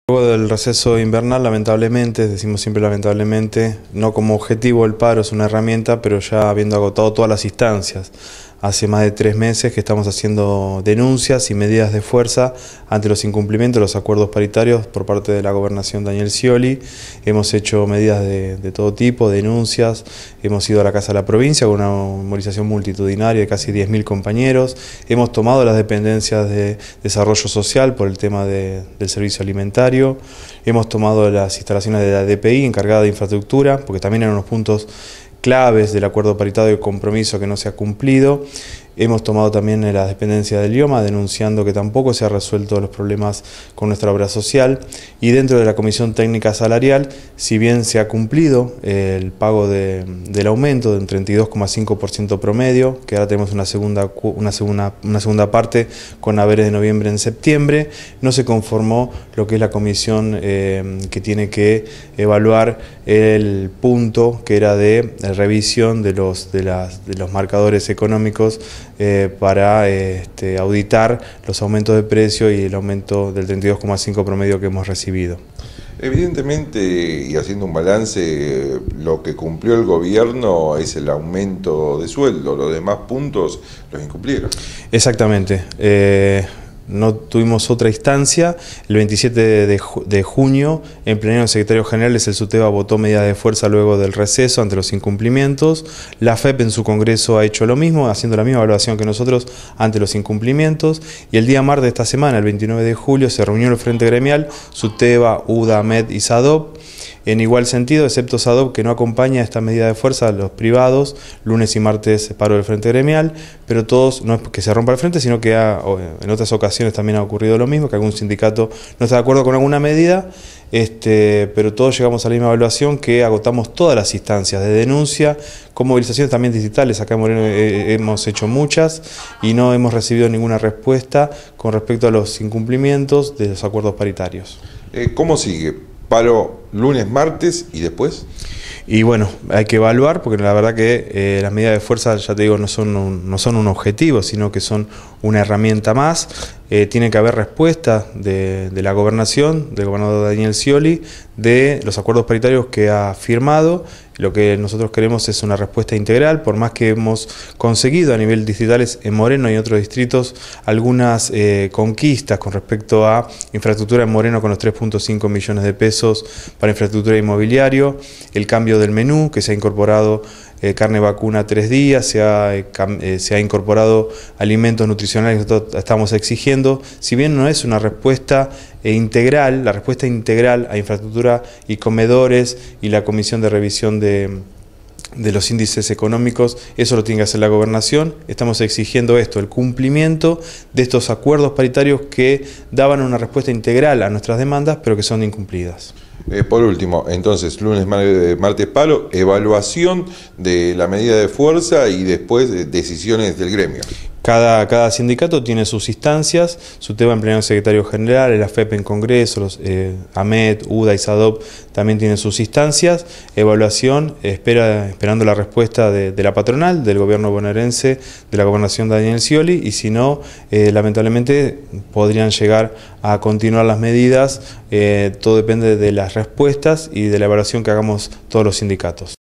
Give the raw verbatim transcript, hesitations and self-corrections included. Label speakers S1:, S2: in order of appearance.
S1: Luego del receso invernal, lamentablemente, decimos siempre lamentablemente, no como objetivo el paro, es una herramienta, pero ya habiendo agotado todas las instancias. Hace más de tres meses que estamos haciendo denuncias y medidas de fuerza ante los incumplimientos de los acuerdos paritarios por parte de la gobernación Daniel Scioli. Hemos hecho medidas de, de todo tipo, denuncias, hemos ido a la Casa de la Provincia con una movilización multitudinaria de casi diez mil compañeros, hemos tomado las dependencias de desarrollo social por el tema de, del servicio alimentario, hemos tomado las instalaciones de la D P I encargada de infraestructura, porque también eran unos puntos claves del acuerdo paritario de compromiso que no se ha cumplido. Hemos tomado también las dependencias del I O M A, denunciando que tampoco se han resuelto los problemas con nuestra obra social. Y dentro de la Comisión Técnica Salarial, si bien se ha cumplido el pago de, del aumento de un treinta y dos coma cinco por ciento promedio, que ahora tenemos una segunda, una, segunda, una segunda parte con haberes de noviembre en septiembre, no se conformó lo que es la comisión eh, que tiene que evaluar el punto que era de revisión de los, de las, de los marcadores económicos Eh, para eh, este, auditar los aumentos de precio y el aumento del treinta y dos coma cinco promedio que hemos recibido.
S2: Evidentemente, y haciendo un balance, lo que cumplió el gobierno es el aumento de sueldo, los demás puntos los incumplieron.
S1: Exactamente. Eh, No tuvimos otra instancia. El veintisiete de junio, en plenario de secretarios generales, el SUTEBA votó medidas de fuerza luego del receso ante los incumplimientos. La F E P en su congreso ha hecho lo mismo, haciendo la misma evaluación que nosotros ante los incumplimientos. Y el día martes de esta semana, el veintinueve de julio, se reunió el Frente Gremial, SUTEBA, U D A, AMET y SADOP. En igual sentido, excepto SADOP, que no acompaña esta medida de fuerza a los privados, lunes y martes paro del Frente Gremial, pero todos, no es que se rompa el frente, sino que ha, en otras ocasiones también ha ocurrido lo mismo, que algún sindicato no está de acuerdo con alguna medida, este, pero todos llegamos a la misma evaluación, que agotamos todas las instancias de denuncia, con movilizaciones también digitales. Acá en Moreno eh, hemos hecho muchas y no hemos recibido ninguna respuesta con respecto a los incumplimientos de los acuerdos paritarios.
S2: Eh, ¿Cómo sigue? Paro lunes, martes y después.
S1: Y bueno, hay que evaluar, porque la verdad que eh, las medidas de fuerza, ya te digo, no son un, no son un objetivo, sino que son una herramienta más. Eh, tiene que haber respuesta de, de la gobernación, del gobernador Daniel Scioli, de los acuerdos paritarios que ha firmado. Lo que nosotros queremos es una respuesta integral, por más que hemos conseguido a nivel distritales en Moreno y en otros distritos algunas eh, conquistas con respecto a infraestructura en Moreno, con los tres punto cinco millones de pesos para infraestructura inmobiliario, el cambio del menú, que se ha incorporado eh, carne vacuna tres días, se ha, eh, se ha incorporado alimentos nutricionales que nosotros estamos exigiendo. Si bien no es una respuesta eh, integral, la respuesta integral a infraestructura y comedores y la comisión de revisión de de los índices económicos, eso lo tiene que hacer la gobernación. Estamos exigiendo esto, el cumplimiento de estos acuerdos paritarios que daban una respuesta integral a nuestras demandas, pero que son incumplidas.
S2: Eh, por último, entonces, lunes, martes, paro, evaluación de la medida de fuerza y después de decisiones del gremio.
S1: Cada, cada sindicato tiene sus instancias, SUTEBA en plenario secretario general, el A F E P en congreso, los, eh, AMET, U D A y SADOP también tienen sus instancias. Evaluación, espera, esperando la respuesta de, de la patronal, del gobierno bonaerense, de la gobernación de Daniel Scioli, y si no, eh, lamentablemente podrían llegar a continuar las medidas. Eh, todo depende de las respuestas y de la evaluación que hagamos todos los sindicatos.